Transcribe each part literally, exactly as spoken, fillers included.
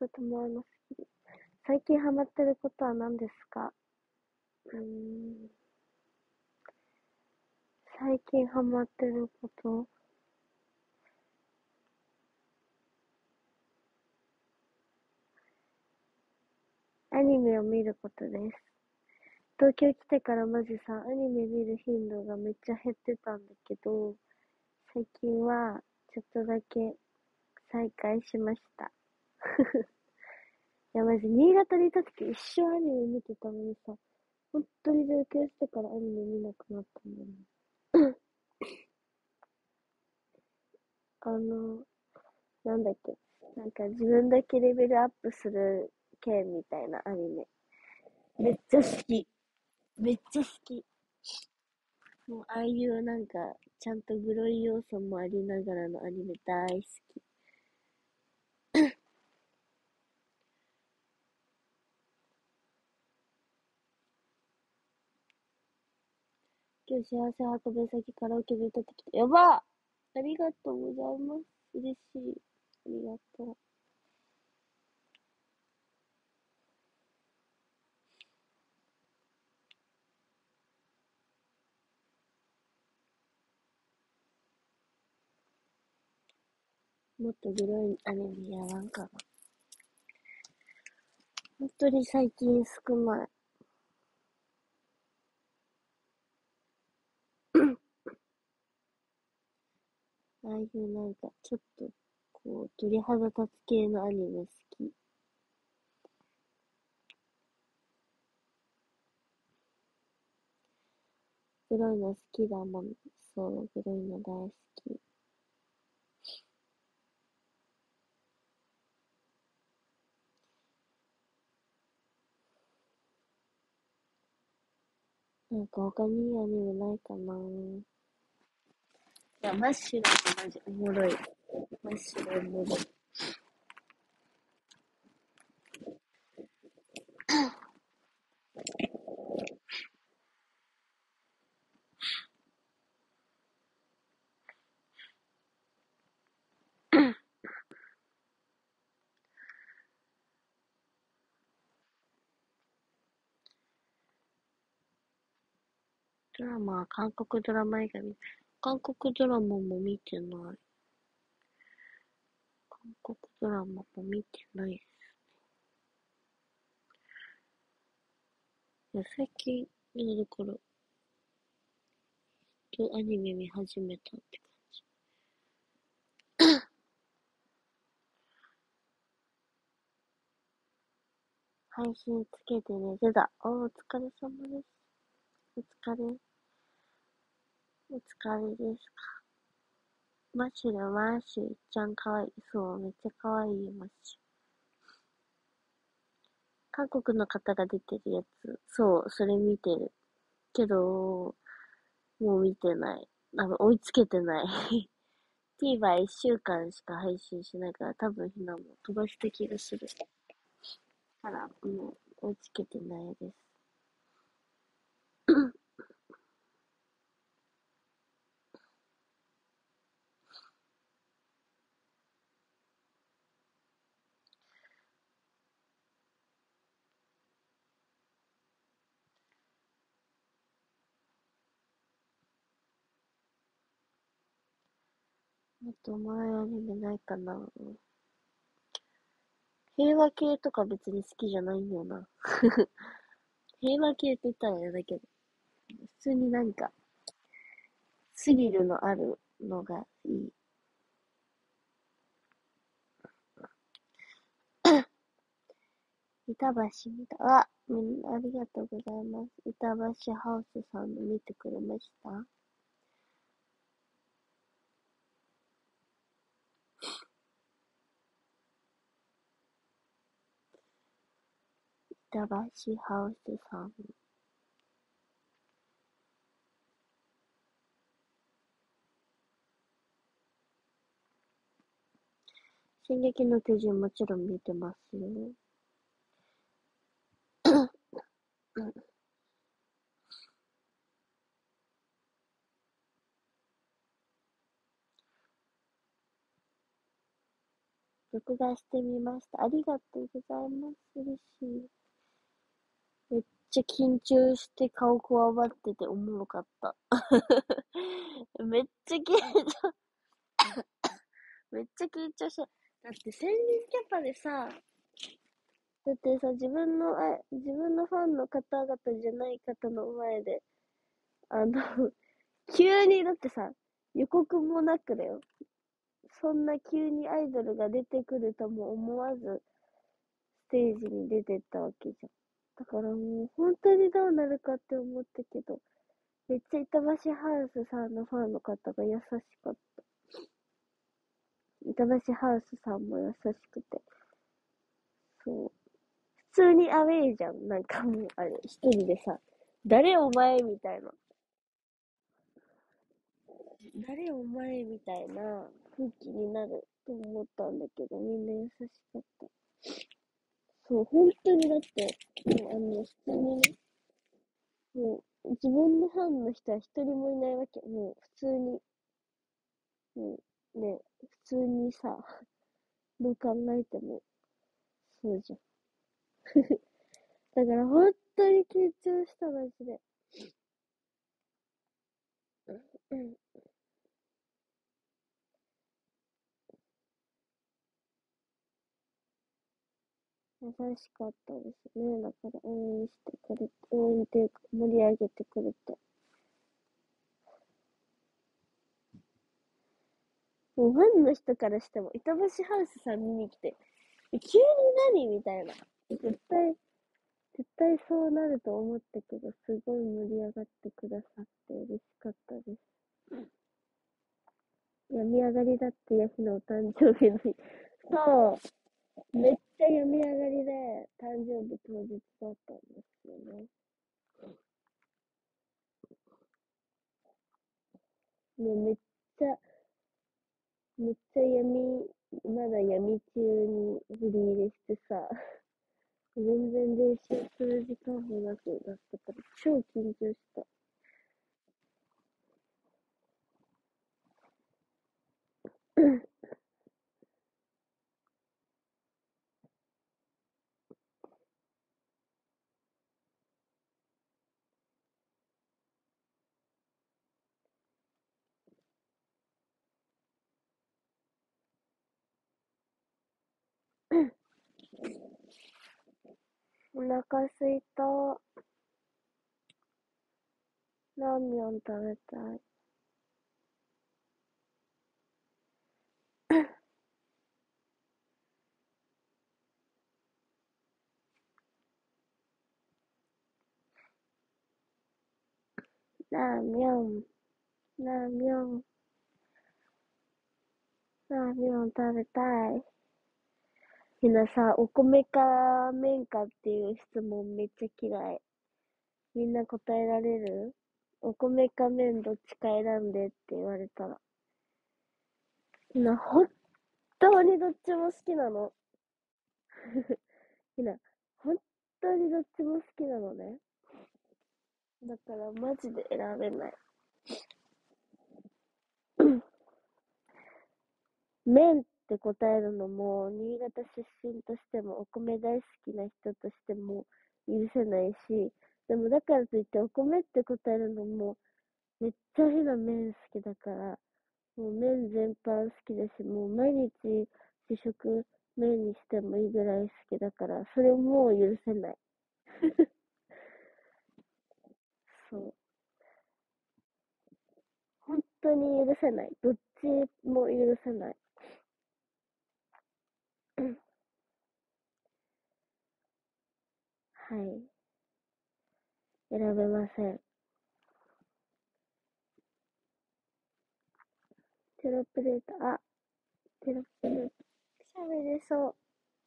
が止まらなすぎる。最近ハマってることは何ですか？うーん。最近ハマってること、アニメを見ることです。東京来てからマジさ、アニメ見る頻度がめっちゃ減ってたんだけど、最近はちょっとだけ再開しました。いやマジ、新潟にいた時一生アニメ見てたのにさ、本当に上京してからアニメ見なくなったんだよね。あの、なんだっけ、なんか自分だけレベルアップする系みたいなアニメ。めっちゃ好き。めっちゃ好き。もうああいうなんか、ちゃんとグロい要素もありながらのアニメ大好き。今日幸せ運べ先カラオケで歌ってきた。やばありがとうございます。嬉しい。ありがとう。もっとグロいアニメやらんかな。本当に最近少ない。ああいうなんか、ちょっと、こう、鳥肌立つ系のアニメ好き。グロいの好きだもん。そう、グロいの大好き。なんか他にいいアニメないかな。いや、マッシュルもマジおもろい。マッシュルおもろい。ドラマは韓国ドラマ以外見、韓国ドラマも見てない。韓国ドラマも見てないです。いや、最近、いやだから、とアニメ見始めたって感じ。配信つけて寝てた。お疲れ様です。お疲れ。お疲れですか。マッシュル、マッシュ、ちゃんかわいい。そう、めっちゃかわいいよ、マッシュ。韓国の方が出てるやつ。そう、それ見てる。けど、もう見てない。多分追いつけてない。TVer 一週間しか配信しないから、多分ひなも飛ばした気がする。から、もう追いつけてないです。あと前アニメないかな。平和系とか別に好きじゃないんよな。平和系って言ったらあれだけど、普通になんか、スリルのあるのがいい。板橋見た。あ、みんなありがとうございます。板橋ハウスさんの見てくれました？板橋ハウスさん。進撃の巨人もちろん見てますよ。 録画してみました。ありがとうございます。嬉しい。めっちゃ緊張して顔こわばってておもろかった。めっちゃ緊張、めっちゃ緊張して。だってせんにんキャパでさ、だってさ、自分の、あ、自分のファンの方々じゃない方の前で、あの、急に、だってさ、予告もなくだよ。そんな急にアイドルが出てくるとも思わず、ステージに出てったわけじゃん。だからもう、本当にどうなるかって思ったけど、めっちゃ板橋ハウスさんのファンの方が優しかった。板橋ハウスさんも優しくて。そう。普通にアウェイじゃん。なんかもう、あれ、一人でさ、誰お前みたいな。誰お前みたいな空気になると思ったんだけど、みんな優しかった。そう、本当にだって、もうあの、普通にね、もう、自分のファンの人は一人もいないわけ。もう、普通に、もう、ね、普通にさ、どう考えても、そうじゃん。だから本当に緊張した、マジで。うん。優しかったですね。だから応援してくれて、応援っていうか盛り上げてくれて。もうファンの人からしても、板橋ハウスさん見に来て、え急に何みたいな。絶対、絶対そうなると思ったけど、すごい盛り上がってくださって嬉しかったです。病み上がりだってヤヒのお誕生日の日。そう、めっちゃ病み上がりで、誕生日当日だったんですよね。もうめっちゃ、めっちゃ闇、まだ闇中に振り入れしてさ、全然練習する時間もなくなったから、超緊張した。お腹すいた。ラーメン食べたい。ラーメン、ラーメン、ラーメン食べたい。みんなさ、お米か麺かっていう質問めっちゃ嫌い。みんな答えられる？お米か麺どっちか選んでって言われたら。みんな、本当にどっちも好きなの。みんな、本当にどっちも好きなのね。だからマジで選べない。麺って答えるのも、新潟出身としても、お米大好きな人としても許せないし、でもだからといってお米って答えるのも、めっちゃひな麺好きだから、もう麺全般好きだし、もう毎日主食麺にしてもいいぐらい好きだから、それもう許せない。そう。本当に許せない。どっちも許せない。はい。選べません。テロップデータ、あ、テロップデータ。喋れそう。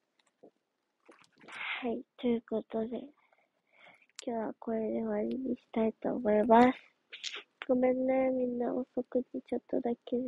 はい。ということで、今日はこれで終わりにしたいと思います。ごめんね。みんな遅くにちょっとだけ。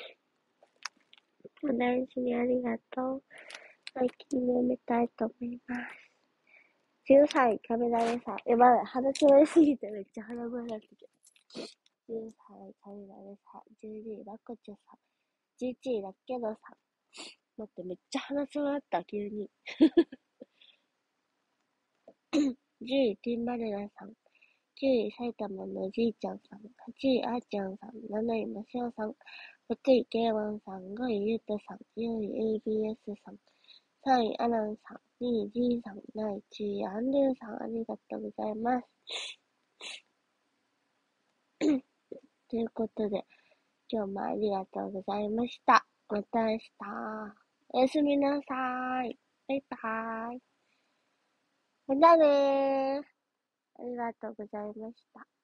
お大事にありがとう。最近飲みたいと思います。じゅうさい、カメラ目さん。え、まだ話し終えすぎてめっちゃ鼻声になってきて。じゅうさい、カメラ目さん。じゅうにい、ラコチョさん。じゅういちい、ラッケドさん。 待って、めっちゃ話そうなった、急に。じゅうい、ティンバレラさん。きゅうい、埼玉のじいちゃんさん。はちい、あーちゃんさん。なない、ましおさん。ろくい、ケイワンさん。ごい、ゆうとさん。よんい、エービーエス さん。さんい、アランさん。にい、ジーさん。だいいちい、アンドゥさん。ありがとうございます。ということで、今日もありがとうございました。また明日。おやすみなさい。バイバーイ。またねー。ありがとうございました。